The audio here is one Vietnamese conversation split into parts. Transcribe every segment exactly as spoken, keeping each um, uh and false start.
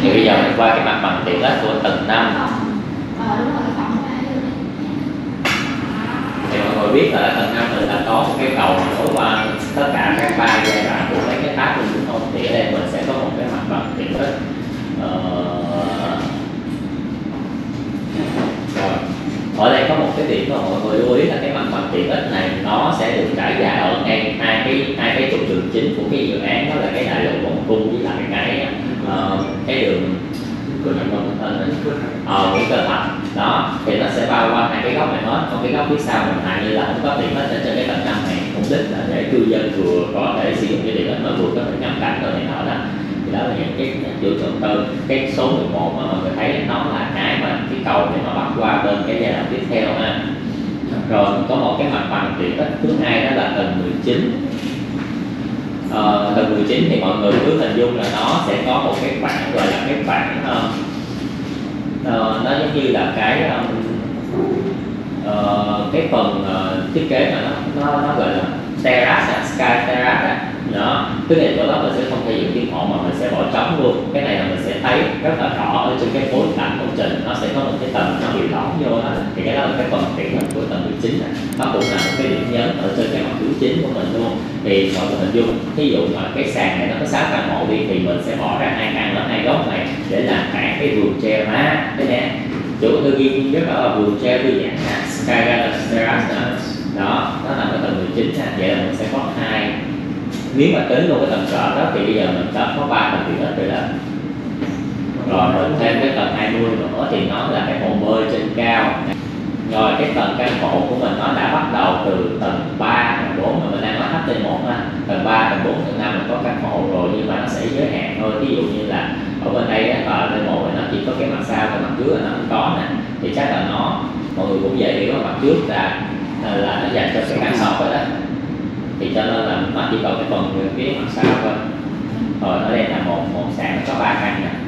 Thì bây giờ mình qua cái mặt bằng tiện ích của tầng năm. Thì mọi người biết là tầng năm mình đã có một cái cầu nối qua tất cả các ba giai đoạn của mấy cái tháp luôn, đúng không? Thì ở đây mình sẽ có một cái mặt bằng tiện ích. Ờ... Rồi. Ở đây có một cái điểm mà mọi người lưu ý là cái mặt bằng tiện ích này nó sẽ được trải dài ở ngay hai cái hai cái trục đường chính của cái dự án, đó là cái đại lộ vòng cung với lại cái uh, cái đường ờ Nguyễn Cơ Thạch đó, thì nó sẽ bao qua hai cái góc này hết. Còn cái góc phía sau mình hại như là không có tiện ích trên cái tầng năm này, mục đích là để cư dân vừa có thể sử dụng cái tiện ích mà vừa có thể ngắm cảnh rồi này nọ đó. Thì đó là những cái chủ trương tư. Cái số mười một mà mọi người thấy nó là cái mà cái cầu để mà bắt qua bên cái giai đoạn tiếp theo ha. Rồi có một cái mặt bằng tiện ích thứ hai, đó là tầng mười chín. Ờ, tầng mười chín thì mọi người cứ hình dung là nó sẽ có một cái khoảng gọi là cái khoảng uh, uh, nó giống như là cái um, uh, cái phần uh, thiết kế mà nó nó, nó gọi là terrace, sky terrace đó. Tức là chỗ đó mình sẽ không thể dựng thiên hộ mà mình sẽ bỏ trống luôn. Cái này là mình sẽ thấy rất là rõ ở trên cái bối cảnh công trình, nó sẽ có một cái tầng nó bị lõm vô đó. Thì cái đó là cái phần tiện ích của tầng mười chín này. Nó cũng là một cái điểm nhấn ở trên cái mặt thứ chính của mình luôn. Thì mọi người hình dung, ví dụ mà cái sàn này nó có sáu căn hộ đi thì mình sẽ bỏ ra hai căn ở hai góc này để làm cả cái vườn treo má. Thế nè, chủ tư ghi rất là vườn treo thư giãn ha, sky garden terrace đó, nó nằm ở tầng mười chín ha. Vậy là mình sẽ có hai. Nếu mà tính luôn cái tầng trệt đó thì bây giờ mình đã có ba tầng tiện ích rồi đó. Rồi mình thêm cái tầng hai mươi nữa thì nó là cái hồ bơi trên cao. Rồi cái tầng căn hộ của mình nó đã bắt đầu từ tầng ba, tầng bốn, mà mình đang nói H T một ha. Tầng ba, tầng bốn, tầng năm mình có căn hộ rồi, nhưng mà nó sẽ giới hạn thôi. Ví dụ như là ở bên đây á, ở T một nó chỉ có cái mặt sau, cái mặt trước là nó không có nè. Thì chắc là nó, mọi người cũng dễ hiểu là mặt trước là là nó dành cho cái căn sọt rồi đó. Thì cho nên là nó chỉ còn cái phần phía mặt sau thôi. Rồi ở đây là một một sàn nó có ba căn nè.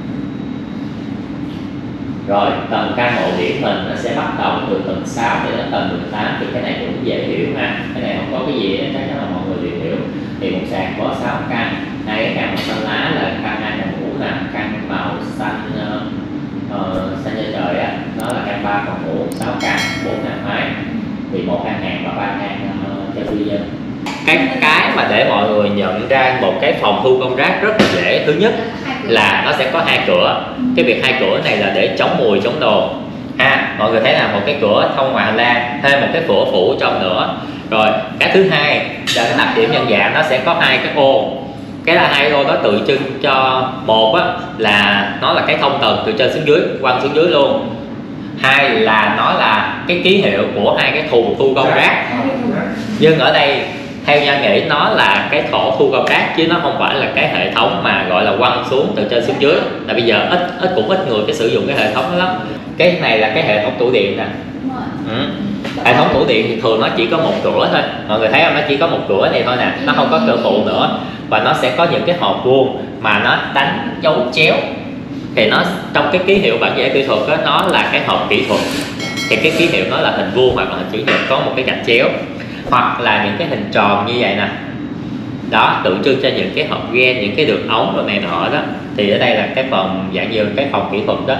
Rồi tầng căn hộ điển hình nó sẽ bắt đầu từ tầng sáu cho đến tầng mười tám. Thì cái này cũng dễ hiểu ha, cái này không có cái gì đó, chắc chắn là mọi người đều hiểu. Thì một sàn có sáu căn, hai cái căn màu xanh lá là căn hai phòng ngủ nè, căn màu xanh uh, xanh da trời á, nó là căn ba phòng ngủ, sáu căn, bốn thang máy. Thì một căn hàng và ba căn uh, cho cư dân. Cái cái mà để mọi người nhận ra một cái phòng thu gom rác rất là dễ, thứ nhất là nó sẽ có hai cửa. Cái việc hai cửa này là để chống mùi, chống đồ ha. Mọi người thấy là một cái cửa thông ngoài hành lang, thêm một cái cửa phủ trong nữa. Rồi cái thứ hai là cái đặc điểm nhận dạng, nó sẽ có hai cái ô. Cái là hai ô đó tượng trưng cho, một á là nó là cái thông tầng từ trên xuống dưới, quăng xuống dưới luôn. Hai là nó là cái ký hiệu của hai cái thùng thu gom rác. Nhưng ở đây theo Nha nghĩ nó là cái thổ thu gom rác chứ nó không phải là cái hệ thống mà gọi là quăng xuống từ trên xuống dưới. Là bây giờ ít ít cũng ít người cái sử dụng cái hệ thống đó lắm. Cái này là cái hệ thống tủ điện nè. Ừ. Hệ thống tủ điện thì thường nó chỉ có một cửa thôi. Mọi người thấy không? Nó chỉ có một cửa này thôi nè, nó không có cửa phụ nữa. Và nó sẽ có những cái hộp vuông mà nó đánh dấu chéo. Thì nó trong cái ký hiệu bản vẽ kỹ thuật đó, nó là cái hộp kỹ thuật. Thì cái ký hiệu nó là hình vuông hoặc là hình chữ nhật có một cái gạch chéo. Hoặc là những cái hình tròn như vậy nè. Đó, tượng trưng cho những cái hộp gen, những cái đường ống rồi này nọ đó. Thì ở đây là cái phần dạng như cái phòng kỹ thuật đó.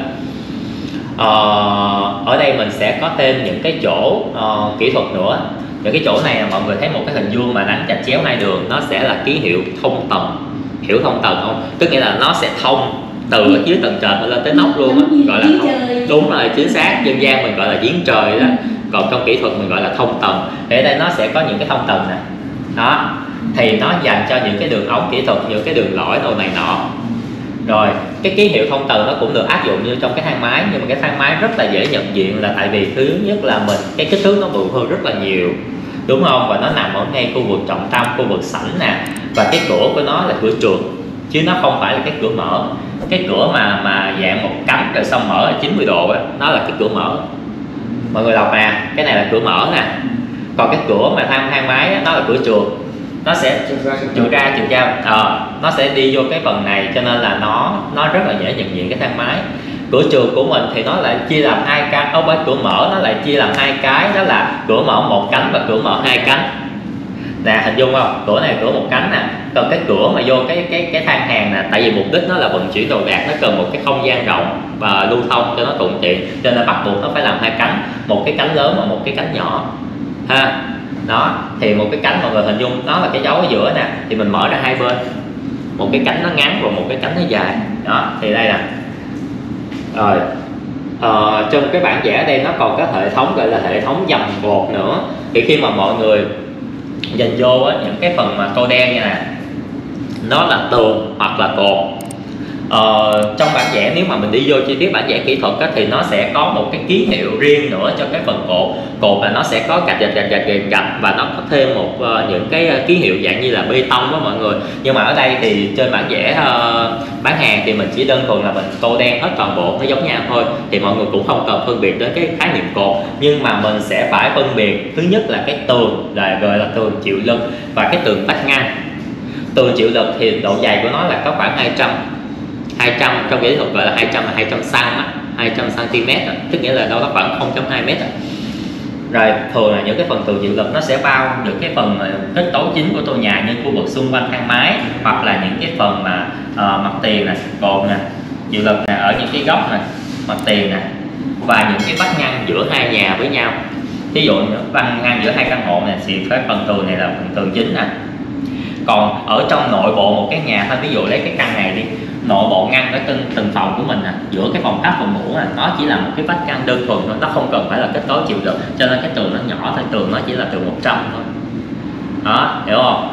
Ờ, ở đây mình sẽ có thêm những cái chỗ uh, kỹ thuật nữa. Những cái chỗ này là mọi người thấy một cái hình vuông mà đánh chạch chéo hai đường, nó sẽ là ký hiệu thông tầng. Hiểu thông tầng không? Tức nghĩa là nó sẽ thông từ ở dưới tầng trệt lên tới nóc luôn á, gọi là thông. Đúng rồi, chính xác, dân gian mình gọi là giếng trời đó. Còn trong kỹ thuật mình gọi là thông tầng. Thì ở đây nó sẽ có những cái thông tầng nè. Đó. Thì nó dành cho những cái đường ống kỹ thuật, những cái đường lõi đồ này nọ. Rồi, cái ký hiệu thông tầng nó cũng được áp dụng như trong cái thang máy. Nhưng mà cái thang máy rất là dễ nhận diện là tại vì thứ nhất là mình cái kích thước nó bự hơn rất là nhiều, đúng không? Và nó nằm ở ngay khu vực trọng tâm, khu vực sảnh nè. Và cái cửa của nó là cửa trượt, chứ nó không phải là cái cửa mở. Cái cửa mà mà dạng một cánh rồi xong mở ở chín mươi độ đó, nó là cái cửa mở. Mọi người đọc nè, cái này là cửa mở nè. Còn cái cửa mà thang thang máy đó, nó là cửa trượt. Nó sẽ trượt ra trượt ra, ờ, nó sẽ đi vô cái phần này, cho nên là nó nó rất là dễ nhận diện cái thang máy. Cửa trượt của mình thì nó lại chia làm hai cái, không phải cửa mở, nó lại chia làm hai cái, đó là cửa mở một cánh và cửa mở hai cánh. nè, hình dung không, cửa này cửa một cánh nè, còn cái cửa mà vô cái cái cái thang hàng nè, tại vì mục đích nó là vận chuyển đồ đạc, nó cần một cái không gian rộng và lưu thông cho nó thuận tiện, cho nên bắt buộc nó phải làm hai cánh, một cái cánh lớn và một cái cánh nhỏ ha. Đó thì một cái cánh mọi người hình dung nó là cái dấu ở giữa nè, thì mình mở ra hai bên, một cái cánh nó ngắn và một cái cánh nó dài. Đó thì đây nè. Rồi ờ, trong cái bản vẽ ở đây nó còn có hệ thống gọi là hệ thống dầm cột nữa, thì khi mà mọi người nhìn vô á, những cái phần mà tô đen như nè, nó là tường hoặc là cột. Ờ, trong bản vẽ nếu mà mình đi vô chi tiết bản vẽ kỹ thuật á, thì nó sẽ có một cái ký hiệu riêng nữa cho cái phần cột. Cột là nó sẽ có gạch gạch gạch gạch gạch, gạch và nó có thêm một uh, những cái uh, ký hiệu dạng như là bê tông đó mọi người. Nhưng mà ở đây thì trên bản vẽ uh, bán hàng thì mình chỉ đơn thuần là mình tô đen hết toàn bộ, nó giống nhau thôi, thì mọi người cũng không cần phân biệt đến cái khái niệm cột. Nhưng mà mình sẽ phải phân biệt, thứ nhất là cái tường là gọi là tường chịu lực và cái tường vách ngăn. Tường chịu lực thì độ dày của nó là có khoảng hai trăm, trong kỹ thuật gọi là hai trăm là hai trăm xăng á, hai trăm xăng-ti-mét, tức nghĩa là đâu đó khoảng không phẩy hai mét. Rồi thường là những cái phần tường chịu lực nó sẽ bao được cái phần kết cấu chính của tòa nhà, như khu vực xung quanh thang máy, hoặc là những cái phần mà uh, mặt tiền nè, cột nè, chịu lực nè, ở những cái góc nè, mặt tiền nè, và những cái vách ngăn giữa hai nhà với nhau. Ví dụ như vách ngăn giữa hai căn hộ này thì cái phần tường này là phần tường chính nè. Còn ở trong nội bộ một cái nhà thôi, ví dụ lấy cái căn này đi, nội bộ ngăn ở từng, từng phòng của mình nè, giữa cái phòng khách phòng ngủ nè, nó chỉ là một cái vách ngăn đơn thuần thôi, nó không cần phải là kết cấu chịu lực, cho nên cái tường nó nhỏ thôi, tường nó chỉ là tường một trăm thôi. Đó, hiểu không?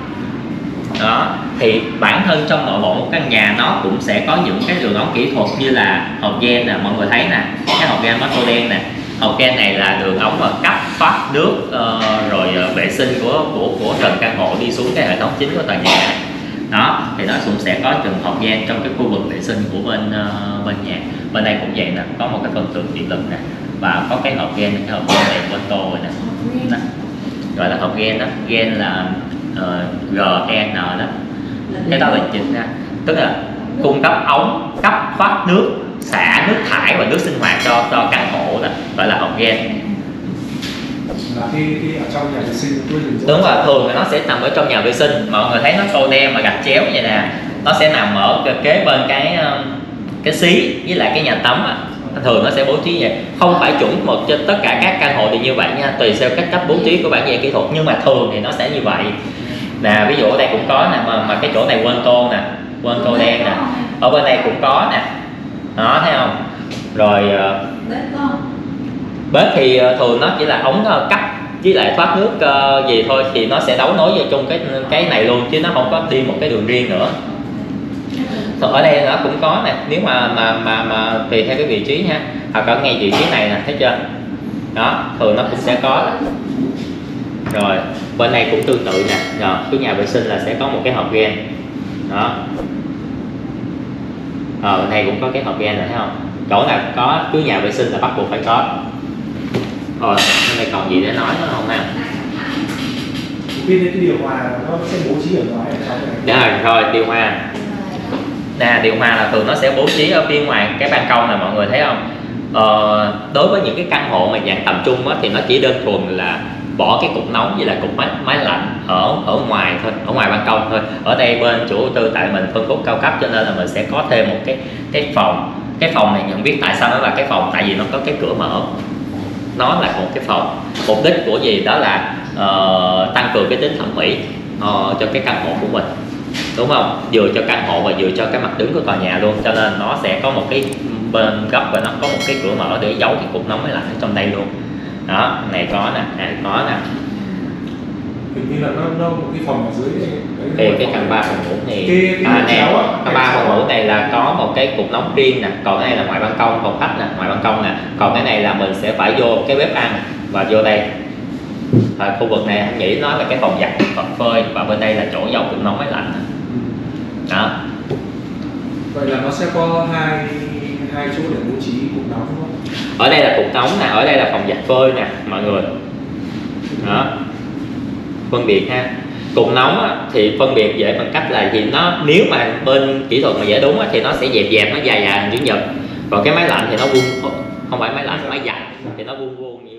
Đó thì bản thân trong nội bộ một căn nhà nó cũng sẽ có những cái đường ống kỹ thuật như là hộp gen nè, mọi người thấy nè, cái hộp gen tô đen nè. Hộp gen này là đường ống mà cấp thoát nước uh, rồi uh, vệ sinh của của của trần căn hộ đi xuống cái hệ thống chính của tòa nhà. Đó thì nó cũng sẽ có từng hộp gen trong cái khu vực vệ sinh của bên uh, bên nhà. Bên đây cũng vậy nè, có một cái phần tường chịu lực nè, và có cái hộp gen, cái hộp gen này bên tô rồi nè, đó. Gọi là hộp gen đó, gen là uh, giê en đó, cái đó là chính ra, tức là cung cấp ống cấp thoát nước, xả nước thải và nước sinh hoạt cho cho căn hộ đó, gọi là hộp gen. Là khi, khi ở trong nhà vệ sinh tôi đúng rồi, thường là nó sẽ nằm ở trong nhà vệ sinh, mọi người thấy nó tô đen mà gạch chéo vậy nè, nó sẽ nằm ở kế bên cái cái xí với lại cái nhà tắm á. Thường nó sẽ bố trí vậy, không phải chuẩn một cho tất cả các căn hộ thì như vậy nha, tùy theo cách cách bố trí của bản vẽ kỹ thuật, nhưng mà thường thì nó sẽ như vậy nè. Ví dụ ở đây cũng có nè, mà, mà cái chỗ này quên tô nè, quên tô đen nè, ở bên đây cũng có nè, đó thấy không? Rồi bếp thì thường nó chỉ là ống cấp với lại thoát nước uh, gì thôi, thì nó sẽ đấu nối vào chung cái cái này luôn, chứ nó không có đi một cái đường riêng nữa. Thì ở đây nó cũng có nè, nếu mà mà mà mà tùy theo cái vị trí nha, hoặc ở ngay vị trí này nè, thấy chưa? Đó, thường nó cũng sẽ có. Rồi bên này cũng tương tự nè, rồi cái nhà vệ sinh là sẽ có một cái hộp gen đó. Ờ, bên này cũng có cái hộp gen này thấy không? Chỗ nào có cứ nhà vệ sinh là bắt buộc phải có. Rồi, hôm nay còn gì để nói nữa không ha? Khi cái điều hòa nó sẽ bố trí ở ngoài ở trong này. Rồi, rồi điều hòa. Nè, điều hòa là thường nó sẽ bố trí ở phía ngoài cái ban công này, mọi người thấy không? Ờ, đối với những cái căn hộ mà dạng tầm trung á, thì nó chỉ đơn thuần là bỏ cái cục nóng với lại cục máy, máy lạnh ở ở ngoài thôi, ở ngoài ban công thôi. Ở đây bên chủ đầu tư tại mình phân khúc cao cấp cho nên là mình sẽ có thêm một cái cái phòng. Cái phòng này nhận biết tại sao nó là cái phòng, tại vì nó có cái cửa mở, nó là một cái phòng. Mục đích của gì đó là uh, tăng cường cái tính thẩm mỹ uh, cho cái căn hộ của mình, đúng không? Vừa cho căn hộ và vừa cho cái mặt đứng của tòa nhà luôn, cho nên nó sẽ có một cái bên góc và nó có một cái cửa mở để giấu cái cục nóng máy lạnh ở trong đây luôn. Đó, này có nè, này có nè. Hình như là nó, nó một cái phòng ở dưới này. Thì cái căn ba phòng ngủ này, cái, cái à nè, căn ba phòng ngủ này là có một cái cục nóng riêng nè, còn cái này là ngoài ban công, phòng khách nè, ngoài ban công nè, còn cái này là mình sẽ phải vô cái bếp ăn và vô đây. À, khu vực này anh nghĩ nó là cái phòng giặt, phòng phơi, và bên đây là chỗ giấu cục nóng máy lạnh. Đó. Vậy là nó sẽ có hai hai chỗ để bố trí cục nóng đúng không? Ở đây là cục nóng nè, ở đây là phòng giặt phơi nè mọi người. Đó, phân biệt ha. Cục nóng á, thì phân biệt dễ bằng cách là gì, nó nếu mà bên kỹ thuật mà dễ đúng á, thì nó sẽ dẹp dẹp, nó dài dài hình chữ nhật. Còn cái máy lạnh thì nó vuông, không phải máy lạnh, máy giặt thì nó vuông vuông.